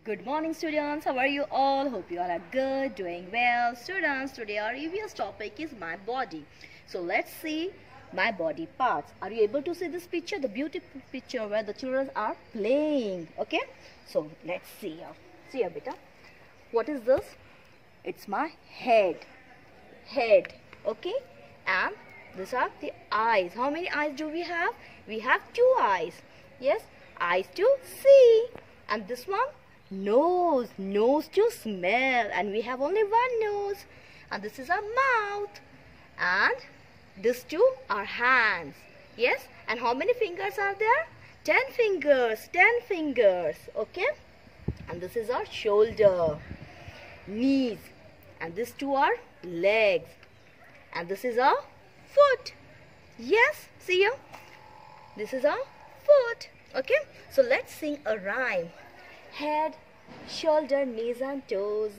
Good morning, students. How are you all? Hope you all are good, doing well. Students, today our EVS topic is my body. So let's see my body parts. Are you able to see this picture? The beautiful picture where the children are playing. Okay? So let's see here. See here, beta. What is this? It's my head. Head. Okay? And these are the eyes. How many eyes do we have? We have 2 eyes. Yes? Eyes to see. And this one? Nose to smell, and we have only one nose, and this is our mouth, and these 2 are hands. Yes, and how many fingers are there? 10 fingers. Okay, and this is our shoulder, knees, and these 2 are legs, and this is our foot. Yes, see here, this is our foot. Okay, so let's sing a rhyme. Head, shoulder, knees and toes,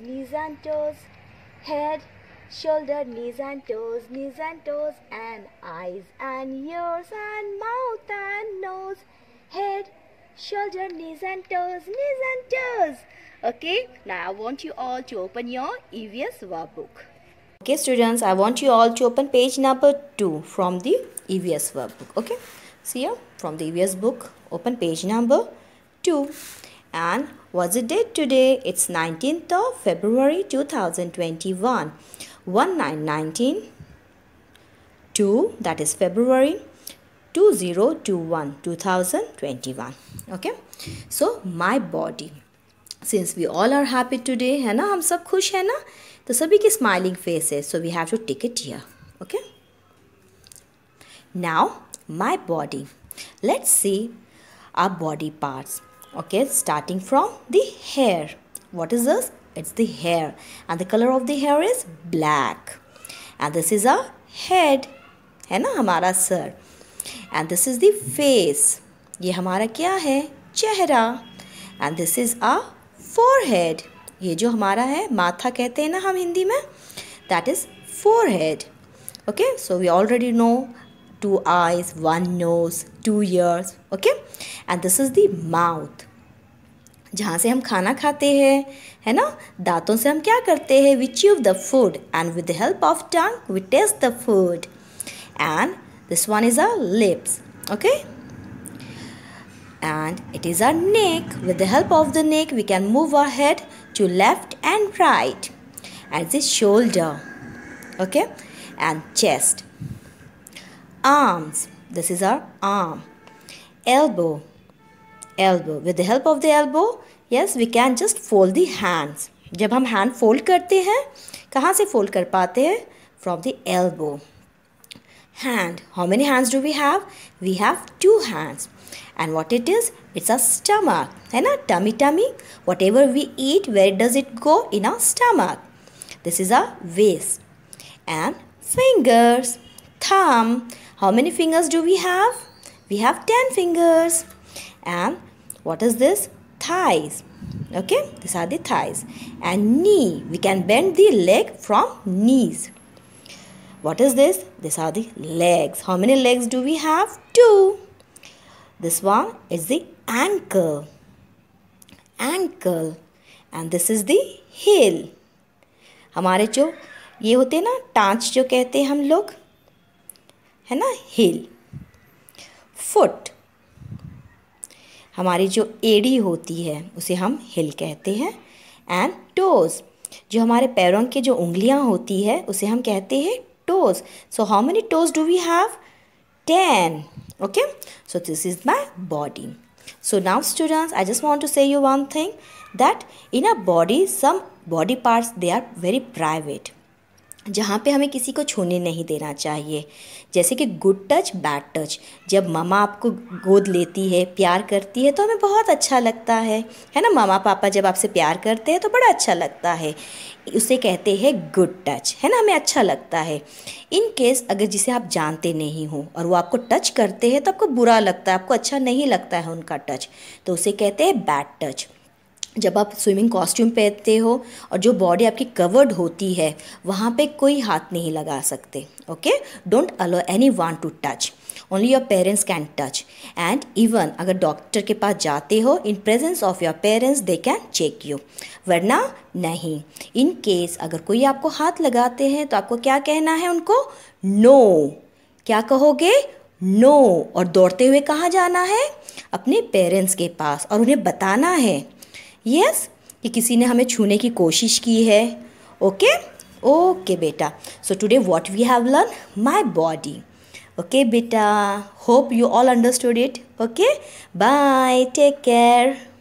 head, shoulder, knees and toes, and eyes and ears and mouth and nose, head, shoulder, knees and toes. Okay, now I want you all to open your EVS workbook. Okay, students, I want you all to open page number 2 from the EVS workbook. Okay, see here, from the EVS book, open page number 2. And what's the date today? It's 19th of February 2021. 1919 2, that is February 2021. Okay, so my body. Since we all are happy today, है ना, हम सब खुश है ना, तो सभी की smiling face है, so we have to take it here. Okay, now my body. Let's see our body parts. Okay, starting from the hair. What is this? It's the hair, and the color of the hair is black. And this is our head, है ना, हमारा सर. And this is the face. ये हमारा क्या है? चेहरा. And this is our forehead. ये जो हमारा है, माथा कहते हैं ना हम हिंदी में. That is forehead. Okay, so we already know 2 eyes, 1 nose, 2 ears. Okay, and this is the mouth. जहाँ से हम खाना खाते हैं, है ना, दांतों से हम क्या करते हैं? We chew the food, and with the help of tongue we taste the food. And this one is our lips. Okay, and it is our neck. With the help of the neck we can move our head to left and right. And the shoulder. Okay, and chest. Arms. This is our arm. Elbow. With the help of the elbow, yes, we can just fold the hands. जब हम hand fold करते हैं, कहाँ से fold कर पाते हैं? From the elbow. Hand. How many hands do we have? We have 2 hands. And what it is? It's a stomach. है ना? Tummy. Whatever we eat, where does it go? In our stomach. This is our waist. And fingers. Thumb. How many fingers do we have? We have 10 fingers. And what is this? Thighs. Okay, these are the thighs. And knee. We can bend the leg from knees. What is this? These are the legs. How many legs do we have? 2. This one is the ankle. And this is the heel. हमारे जो ये होते हैं ना, टांच जो कहते हैं हम लोग, है ना, heel. Foot. हमारी जो एड़ी होती है उसे हम हिल कहते हैं. And toes. जो हमारे पैरों के जो उंगलियां होती है उसे हम कहते हैं toes. So how many toes do we have? 10. Okay, so this is my body. So now students, I just want to say you one thing, that in a body some body parts they are very private, जहाँ पे हमें किसी को छूने नहीं देना चाहिए. जैसे कि गुड टच, बैड टच. जब मम्मा आपको गोद लेती है, प्यार करती है, तो हमें बहुत अच्छा लगता है ना. मम्मा पापा जब आपसे प्यार करते हैं तो बड़ा अच्छा लगता है. उसे कहते हैं गुड टच, है ना, हमें अच्छा लगता है. इन केस अगर जिसे आप जानते नहीं हो और वो आपको टच करते हैं तो आपको बुरा लगता है, आपको अच्छा नहीं लगता है उनका टच, तो उसे कहते हैं बैड टच. जब आप स्विमिंग कॉस्ट्यूम पहनते हो और जो बॉडी आपकी कवर्ड होती है वहाँ पे कोई हाथ नहीं लगा सकते. Okay, don't allow anyone to touch. Only your parents can touch, and even अगर डॉक्टर के पास जाते हो in presence of your parents they can check you, वरना नहीं। इन केस अगर कोई आपको हाथ लगाते हैं तो आपको क्या कहना है उनको? नो। क्या कहोगे? नो। और दौड़ते हुए कहाँ जाना है? अपने पेरेंट्स के पास, और उन्हें बताना है यस कि किसी ने हमें छूने की कोशिश की है। ओके ओके बेटा, so today what we have learn? My body. Okay बेटा, hope you all understood it. Okay, bye, take care.